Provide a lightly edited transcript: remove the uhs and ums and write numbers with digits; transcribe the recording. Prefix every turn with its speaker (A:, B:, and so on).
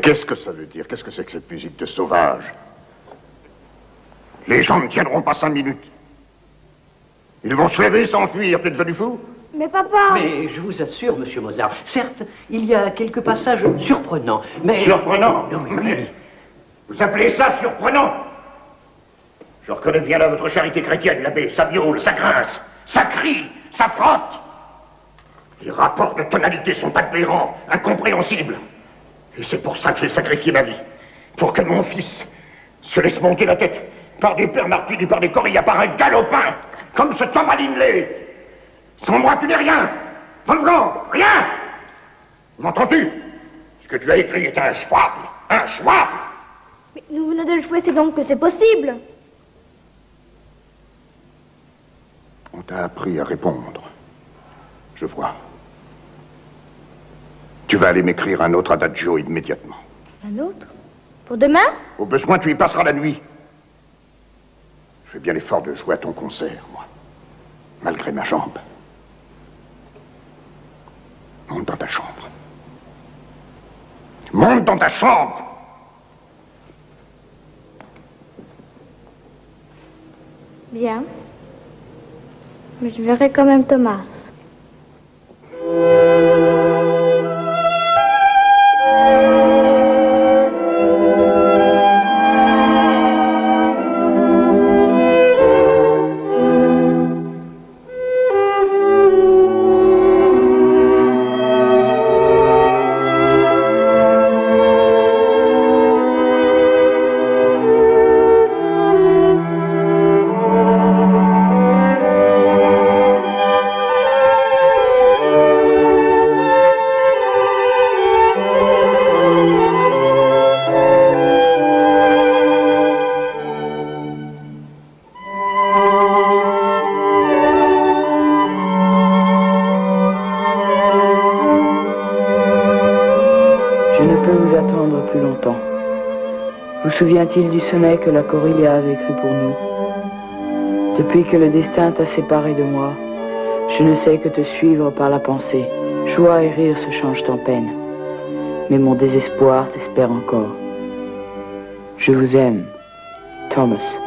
A: qu'est-ce que ça veut dire? Qu'est-ce que c'est que cette musique de sauvage? Les gens ne tiendront pas 5 minutes. Ils vont se lever, s'enfuir, t'es devenu fou?
B: Mais papa...
C: Mais je vous assure, monsieur Mozart, certes, il y a quelques passages surprenants, mais...
A: Surprenant?
C: Oui.
A: Vous appelez ça surprenant? Je reconnais bien là votre charité chrétienne, l'abbé. Ça miaule, ça grince, ça crie, ça frotte. Les rapports de tonalité sont aberrants, incompréhensibles. Et c'est pour ça que j'ai sacrifié ma vie. Pour que mon fils se laisse monter la tête par des pères martyrs, par des corillas, par un galopin, comme ce Thomas Linley. Sans moi, tu n'es rien. Wolfgang, rien. M'entends-tu? Ce que tu as écrit est injouable. Injouable.
B: Mais nous venons de le jouer, c'est donc que c'est possible.
A: On t'a appris à répondre. Je vois. Tu vas aller m'écrire un autre adagio immédiatement.
B: Un autre? Pour demain?
A: Au besoin, tu y passeras la nuit. Je fais bien l'effort de jouer à ton concert, moi. Malgré ma jambe. Monte dans ta chambre. Monte dans ta chambre!
B: Bien. Mais je verrai quand même Thomas.
D: Vous souvient-il du sonnet que la Corilla avait écrit pour nous? Depuis que le destin t'a séparé de moi, je ne sais que te suivre par la pensée. Joie et rire se changent en peine, mais mon désespoir t'espère encore. Je vous aime, Thomas.